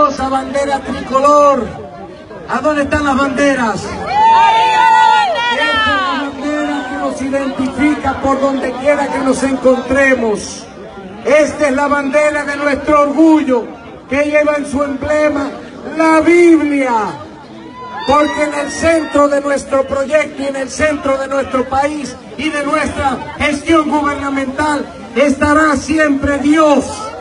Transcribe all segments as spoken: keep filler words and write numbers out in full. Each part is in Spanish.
gloriosa bandera tricolor. ¿A dónde están las banderas? Esta es la bandera que nos identifica por donde quiera que nos encontremos. Esta es la bandera de nuestro orgullo, que lleva en su emblema la Biblia. Porque en el centro de nuestro proyecto y en el centro de nuestro país y de nuestra gestión gubernamental estará siempre Dios.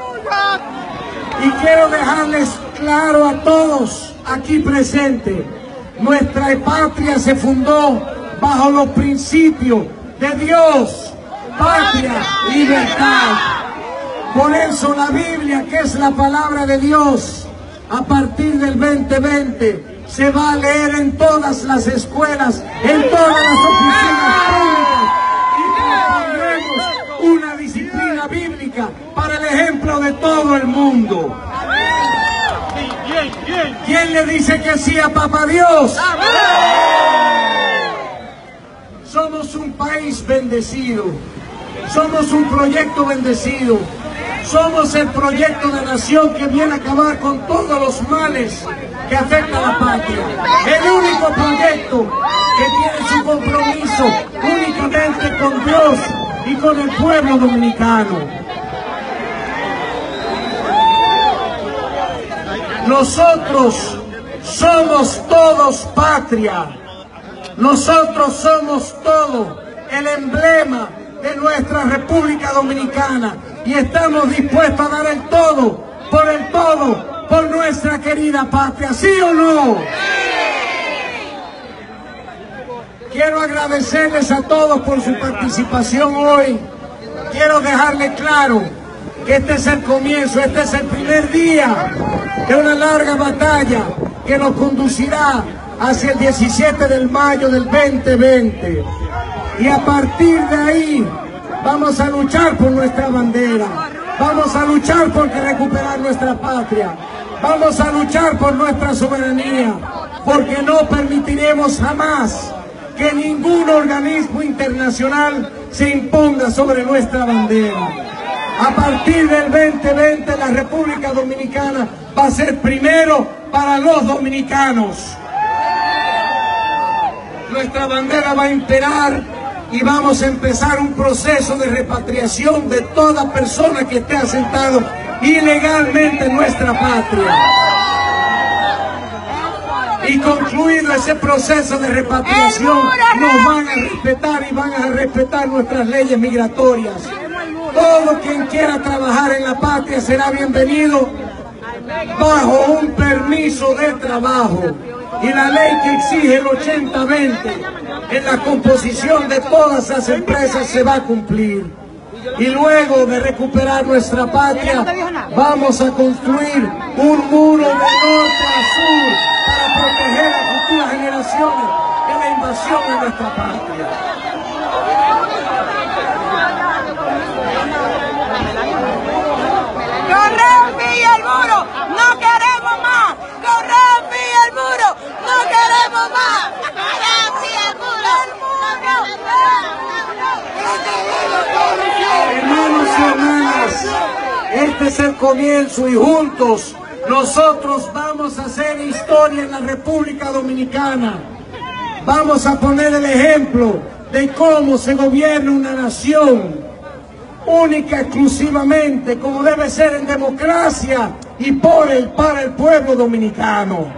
Y quiero dejarles claro a todos aquí presentes, nuestra patria se fundó bajo los principios de Dios, patria, libertad. Por eso la Biblia, que es la palabra de Dios, a partir del veinte veinte, se va a leer en todas las escuelas, en todas las oficinas públicas, y tendremos una disciplina bíblica para el ejemplo de todo el mundo. ¿Quién le dice que sí a Papá Dios? Somos un país bendecido, somos un proyecto bendecido, somos el proyecto de nación que viene a acabar con todos los males que afecta a la patria. El único proyecto que tiene su compromiso únicamente con Dios y con el pueblo dominicano. Nosotros somos todos patria. Nosotros somos todo el emblema de nuestra República Dominicana y estamos dispuestos a dar el todo por el todo por nuestra querida patria, ¿sí o no? Quiero agradecerles a todos por su participación hoy. Quiero dejarles claro que este es el comienzo, este es el primer día de una larga batalla que nos conducirá hacia el diecisiete de mayo del veinte veinte. Y a partir de ahí vamos a luchar por nuestra bandera, vamos a luchar por recuperar nuestra patria, vamos a luchar por nuestra soberanía, porque no permitiremos jamás que ningún organismo internacional se imponga sobre nuestra bandera. A partir del veinte veinte la República Dominicana va a ser primero para los dominicanos. Nuestra bandera va a imperar y vamos a empezar un proceso de repatriación de toda persona que esté asentado ilegalmente en nuestra patria. Y concluido ese proceso de repatriación, nos van a respetar y van a respetar nuestras leyes migratorias. Todo quien quiera trabajar en la patria será bienvenido bajo un permiso de trabajo. Y la ley que exige el ochenta veinte en la composición de todas las empresas se va a cumplir. Y luego de recuperar nuestra patria, vamos a construir un muro de norte a sur para proteger a futuras generaciones de la invasión de nuestra patria. ¡Corre, el muro! ¡No queremos más! ¡Corre, el muro! ¡No queremos más! ¡Corre, el muro! Hermanos y hermanas, este es el comienzo y juntos nosotros vamos a hacer historia en la República Dominicana. Vamos a poner el ejemplo de cómo se gobierna una nación única, exclusivamente, como debe ser en democracia y por el, para el pueblo dominicano.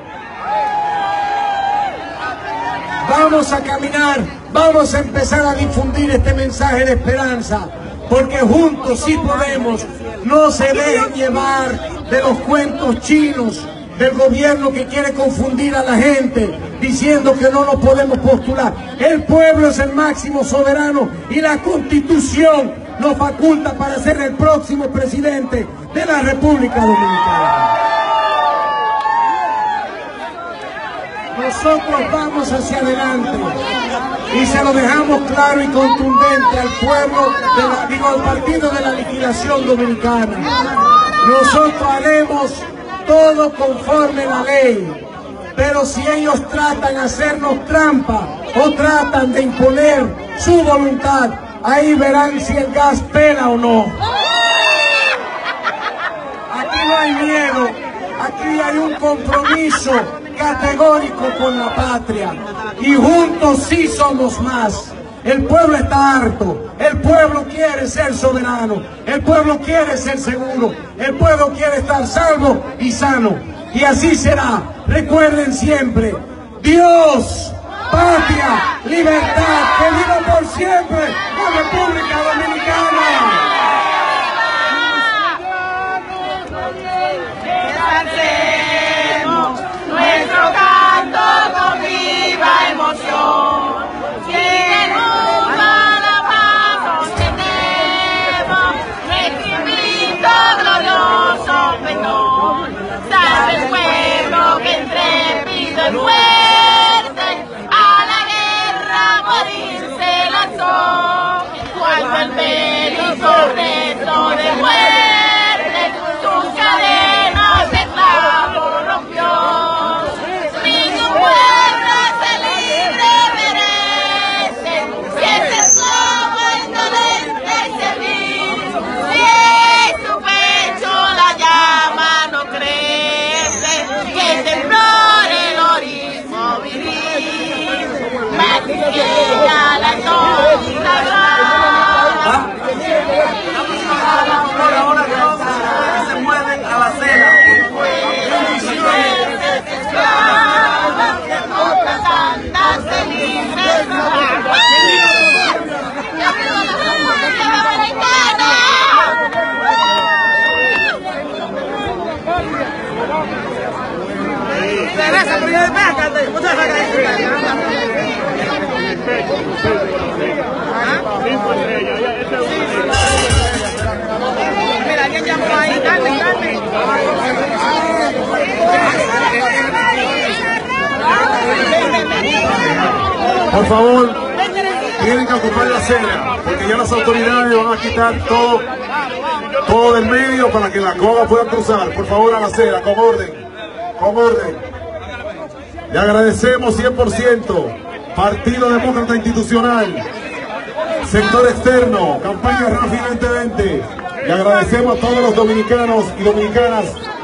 Vamos a caminar, vamos a empezar a difundir este mensaje de esperanza, porque juntos sí podemos. No se dejen llevar de los cuentos chinos del gobierno que quiere confundir a la gente diciendo que no nos podemos postular. El pueblo es el máximo soberano y la Constitución nos faculta para ser el próximo presidente de la República Dominicana. Nosotros vamos hacia adelante y se lo dejamos claro y contundente al pueblo, de la, digo, al Partido de la Liquidación Dominicana. Nosotros haremos todo conforme a la ley, pero si ellos tratan de hacernos trampa o tratan de imponer su voluntad, ahí verán si el gas pela o no. Aquí no hay miedo, aquí aquí hay un compromiso categórico con la patria y juntos sí somos más. El pueblo está harto, el pueblo quiere ser soberano, el pueblo quiere ser seguro, el pueblo quiere estar salvo y sano. Y así será. Recuerden siempre, Dios, patria, libertad, que viva por siempre la República Dominicana. Nuestro canto con viva emoción, que nunca la paz sostenemos, nuestro grito glorioso pendón, salve el pueblo que intrépido y fuerte a la guerra morirse lanzó, cuando el bélico rezo de muerte sus cadenas de clavo rompió. Por favor, tienen que ocupar la acera, porque ya las autoridades van a quitar todo, todo del medio para que la cola pueda cruzar. Por favor, a la acera, con orden, con orden. Le agradecemos cien por ciento, Partido Demócrata Institucional, sector externo, campaña Rafi veinte veinte. Le agradecemos a todos los dominicanos y dominicanas